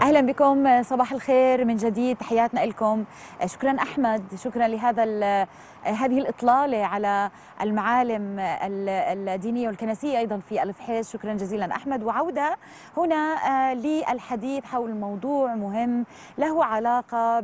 أهلا بكم، صباح الخير من جديد، تحياتنا لكم. شكرا أحمد، شكرا لهذا هذه الإطلالة على المعالم الدينية والكنسية أيضا في الفحيص. شكرا جزيلا أحمد. وعودة هنا للحديث حول موضوع مهم له علاقة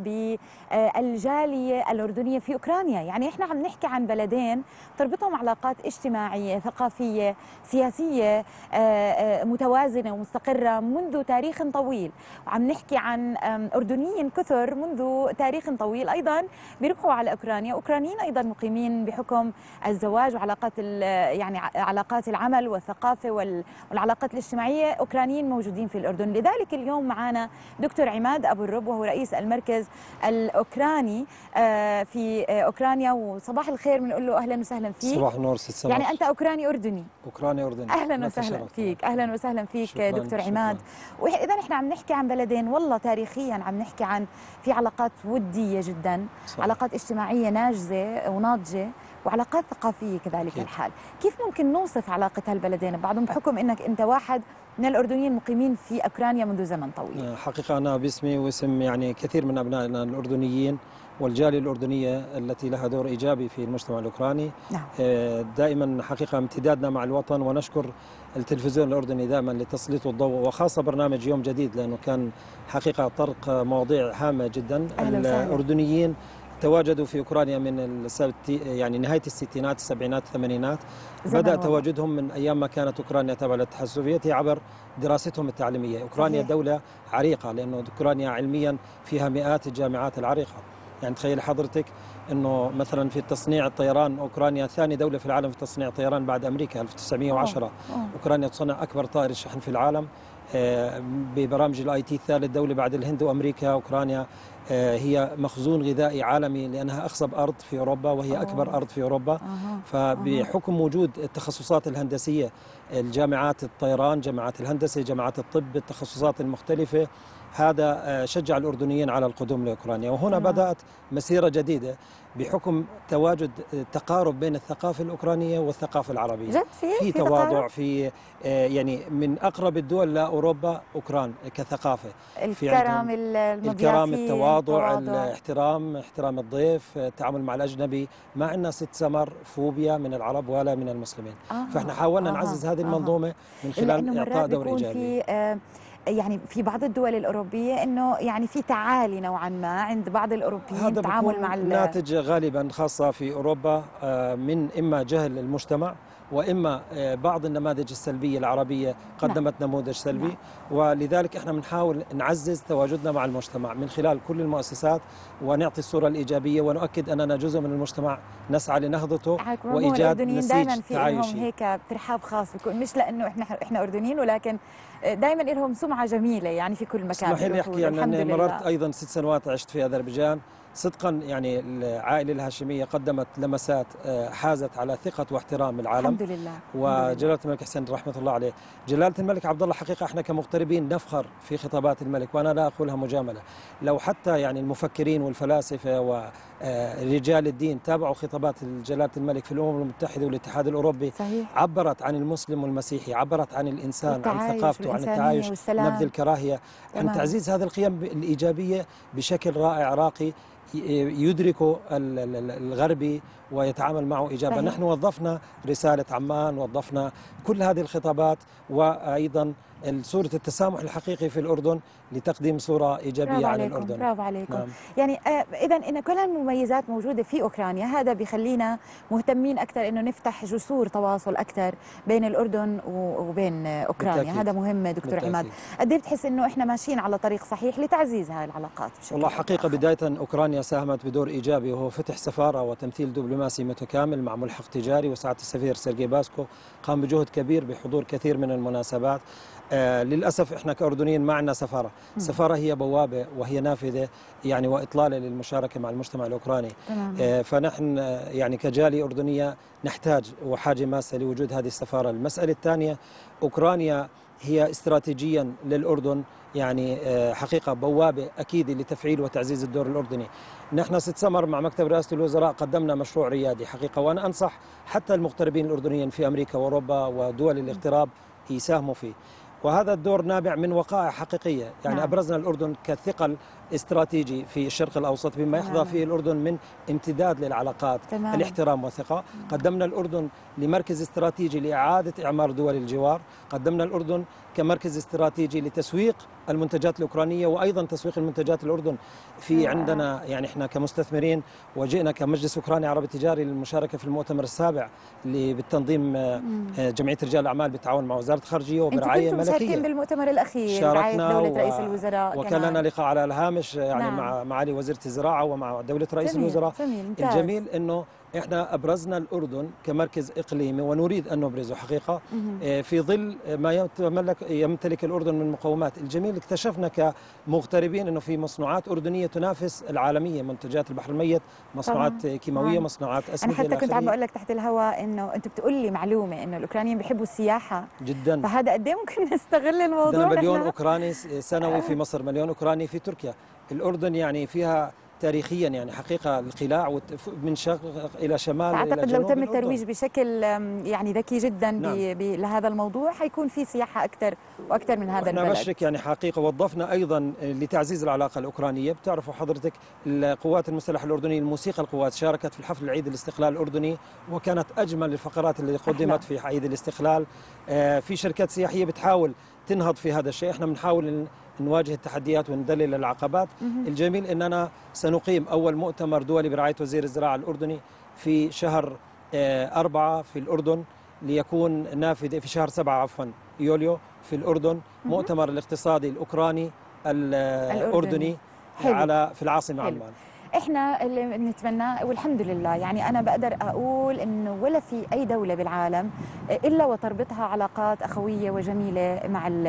بالجالية الأردنية في أوكرانيا. يعني إحنا عم نحكي عن بلدين تربطهم علاقات اجتماعية ثقافية سياسية متوازنة ومستقرة منذ تاريخ طويل، وعم نحكي عن أردنيين كثر منذ تاريخ طويل أيضا بيربحوا على أوكرانيا، أوكرانيين أيضا مقيمين بحكم الزواج وعلاقات يعني علاقات العمل والثقافة والعلاقات الاجتماعية، أوكرانيين موجودين في الأردن. لذلك اليوم معنا دكتور عماد أبو الرب، وهو رئيس المركز الأوكراني في أوكرانيا. وصباح الخير بنقول له أهلا وسهلا فيك. صباح النور ست سماح. يعني أنت أوكراني أردني. أوكراني أردني. أهلا وسهلا فيك. أهلا وسهلا فيك دكتور عماد. وإذا إحنا عم نحكي عن بلدين والله تاريخيا عم نحكي عن في علاقات ودية جدا، صحيح. علاقات اجتماعية ناجزة وناضجة، وعلاقات ثقافية كذلك الحال. كيف ممكن نوصف علاقة هالبلدين ببعضهم بحكم أنك أنت واحد من الأردنيين المقيمين في أوكرانيا منذ زمن طويل؟ حقيقة أنا باسمي واسم يعني كثير من أبنائنا الأردنيين والجالية الأردنية التي لها دور إيجابي في المجتمع الأوكراني. نعم. دائما حقيقة امتدادنا مع الوطن، ونشكر التلفزيون الأردني دائما لتسليط الضوء، وخاصة برنامج يوم جديد لأنه كان حقيقة طرق مواضيع هامة جدا. الأردنيين تواجدوا في أوكرانيا من يعني نهاية الستينات السبعينات الثمانينات. بدأ تواجدهم من أيام ما كانت أوكرانيا تابعة للاتحاد السوفيتي عبر دراستهم التعليمية. أوكرانيا صحيح. دولة عريقة، لأنه أوكرانيا علميا فيها مئات الجامعات العريقة. يعني تخيل حضرتك أنه مثلا في تصنيع الطيران أوكرانيا ثاني دولة في العالم في تصنيع الطيران بعد أمريكا 1910. أوكرانيا تصنع أكبر طائرة شحن في العالم. ببرامج الاي تي ثالث دولة بعد الهند وأمريكا. أوكرانيا هي مخزون غذائي عالمي لأنها أخصب أرض في أوروبا، وهي أكبر أرض في أوروبا. فبحكم وجود التخصصات الهندسية، الجامعات الطيران، جامعات الهندسة، جامعات الطب، التخصصات المختلفة، هذا شجع الأردنيين على القدوم لأوكرانيا. وهنا بدأت مسيرة جديدة بحكم تواجد تقارب بين الثقافة الأوكرانية والثقافة العربية. جد في تواضع، في يعني من أقرب الدول لأوروبا أوكران كثقافة. الكرم الكرم، التواضع، الاحترام، احترام الضيف، التعامل مع الأجنبي. ما عندنا ست سمر فوبيا من العرب ولا من المسلمين. فإحنا حاولنا نعزز هذه المنظومة من خلال إعطاء دور إيجابي. يعني في بعض الدول الأوروبية أنه يعني في تعالي نوعا ما عند بعض الأوروبيين التعامل مع ناتج غالبا خاصة في أوروبا من إما جهل المجتمع، وإما بعض النماذج السلبية العربية قدمت نموذج سلبي. ولذلك احنا بنحاول نعزز تواجدنا مع المجتمع من خلال كل المؤسسات، ونعطي الصورة الإيجابية، ونؤكد أننا جزء من المجتمع نسعى لنهضته وإيجاد نسيج دائما في لهم هيك ترحاب خاص، مش لأنه احنا أردنيين، ولكن دائما لهم سمعة جميلة يعني في كل مكان. اسمحي لي أحكي يعني أنا مررت أيضا 6 سنوات عشت في أذربيجان. صدقا يعني العائلة الهاشمية قدمت لمسات حازت على ثقة واحترام العالم الحمد لله. وجلالة الملك حسين رحمة الله عليه. جلالة الملك عبد الله حقيقة احنا كمغتربين نفخر في خطابات الملك، وانا لا اقولها مجاملة. لو حتى يعني المفكرين والفلاسفة ورجال الدين تابعوا خطابات جلالة الملك في الأمم المتحدة والاتحاد الأوروبي، صحيح. عبرت عن المسلم والمسيحي، عبرت عن الإنسان، عن ثقافته، عن التعايش، نبذ الكراهية، عن تعزيز هذه القيم الإيجابية بشكل رائع راقي يدرك الغربي ويتعامل معه إيجابا. صحيح. نحن وظفنا رسالة عمان، وظفنا كل هذه الخطابات، وأيضا صورة التسامح الحقيقي في الأردن لتقديم صورة إيجابية عن الأردن. برافو عليكم. نعم. يعني إذا إن كل هالمميزات موجودة في أوكرانيا، هذا بيخلينا مهتمين أكثر إنه نفتح جسور تواصل أكثر بين الأردن وبين أوكرانيا. بالتأكيد. هذا مهم دكتور بالتأكيد. عماد، قد إيه بتحس إنه إحنا ماشيين على طريق صحيح لتعزيز هاي العلاقات بشكل والله حقيقة بداية أوكرانيا ساهمت بدور إيجابي، وهو فتح سفارة وتمثيل دبلوماسي متكامل مع ملحق تجاري، وسعادة السفير سيرجي باسكو قام بجهد كبير بحضور كثير من المناسبات. للأسف إحنا كأردنيين ما عندنا سفارة. السفارة هي بوابة وهي نافذة يعني وإطلالة للمشاركة مع المجتمع الأوكراني. فنحن يعني كجالية أردنية نحتاج وحاجة ماسة لوجود هذه السفارة. المسألة الثانية، أوكرانيا هي استراتيجيا للأردن يعني حقيقة بوابة أكيد لتفعيل وتعزيز الدور الأردني. نحن 6 سمر مع مكتب رئاسة الوزراء قدمنا مشروع ريادي حقيقة، وأنا أنصح حتى المغتربين الأردنيين في أمريكا وأوروبا ودول الاغتراب يساهموا فيه. وهذا الدور نابع من وقائع حقيقية، يعني أبرزنا الأردن كثقل استراتيجي في الشرق الأوسط بما يحظى فيه الأردن من امتداد للعلاقات، الاحترام والثقة. قدمنا الأردن لمركز استراتيجي لإعادة إعمار دول الجوار، قدمنا الأردن كمركز استراتيجي لتسويق المنتجات الأوكرانية وأيضا تسويق المنتجات الأردن. في عندنا يعني إحنا كمستثمرين وجئنا كمجلس أوكراني عربي تجاري للمشاركة في المؤتمر السابع اللي بالتنظيم جمعية رجال الأعمال بالتعاون مع وزارة الخارجية وبرعاية ملكية. مشاركين بالمؤتمر الأخير برعاية دولة رئيس الوزراء، وكان لنا لقاء على الهامش يعني مع معالي وزيرة الزراعة ومع دولة رئيس الوزراء. الجميل أنه احنا ابرزنا الاردن كمركز اقليمي ونريد ان نبرزه حقيقه في ظل ما يمتلك الاردن من مقومات. الجميل اكتشفنا كمغتربين انه في مصنوعات اردنيه تنافس العالميه، منتجات البحر الميت، مصنوعات كيماويه، مصنوعات اسمده. انا حتى كنت عم بقول لك تحت الهواء انه انت بتقول لي معلومه انه الاوكرانيين بيحبوا السياحه جدا، فهذا قد ايه ممكن نستغل الموضوع. مليون اوكراني سنوي في مصر، مليون اوكراني في تركيا. الاردن يعني فيها تاريخيا يعني حقيقة القلاع من شرق إلى شمال إلى أعتقد جنوب. لو تم الترويج بشكل يعني ذكي جدا لهذا الموضوع حيكون في سياحة أكثر وأكثر من هذا البلد. بشرك يعني حقيقة وظفنا أيضا لتعزيز العلاقة الأوكرانية. بتعرفوا حضرتك القوات المسلحة الأردنية، الموسيقى القوات شاركت في الحفل العيد الاستقلال الأردني وكانت أجمل الفقرات اللي قدمت في عيد الاستقلال. في شركات سياحية بتحاول تنهض في هذا الشيء، احنا بنحاول نواجه التحديات وندلل العقبات. الجميل أننا سنقيم أول مؤتمر دولي برعاية وزير الزراعة الأردني في شهر 4 في الأردن، ليكون نافذ في شهر 7 عفوا يوليو في الأردن، مؤتمر الاقتصادي الأوكراني الأردني في العاصمة عمان. احنا اللي بنتمناه والحمد لله، يعني انا بقدر اقول انه ولا في اي دوله بالعالم الا وتربطها علاقات اخويه وجميله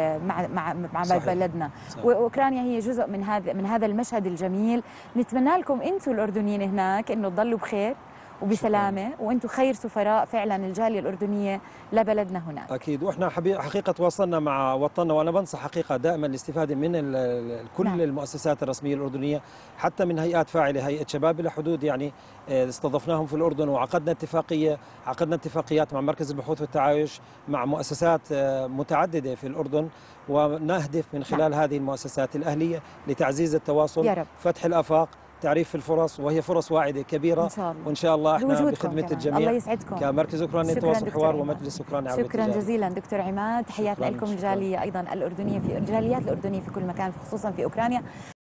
مع بلدنا. واوكرانيا هي جزء من هذا المشهد الجميل. نتمنى لكم انتم الاردنيين هناك انه تضلوا بخير وبسلامه، وانتم خير سفراء فعلا الجاليه الاردنيه لبلدنا هناك. اكيد، واحنا حقيقه تواصلنا مع وطننا، وانا بنصح حقيقه دائما الاستفاده من كل المؤسسات الرسميه الاردنيه، حتى من هيئات فاعله، هيئه شباب بلا حدود يعني استضفناهم في الاردن وعقدنا اتفاقيات مع مركز البحوث والتعايش مع مؤسسات متعدده في الاردن، ونهدف من خلال هذه المؤسسات الاهليه لتعزيز التواصل، فتح الافاق، تعريف الفرص، وهي فرص واعده كبيره إن شاء الله. وان شاء الله احنا بخدمه الجميع. الله يسعدكم كمركز اوكراني للتواصل والحوار ومجلس اوكراني عربي. شكرا جزيلا دكتور عماد، تحياتنا لكم الجاليه ايضا الاردنيه، في الجاليات الاردنيه في كل مكان خصوصا في اوكرانيا.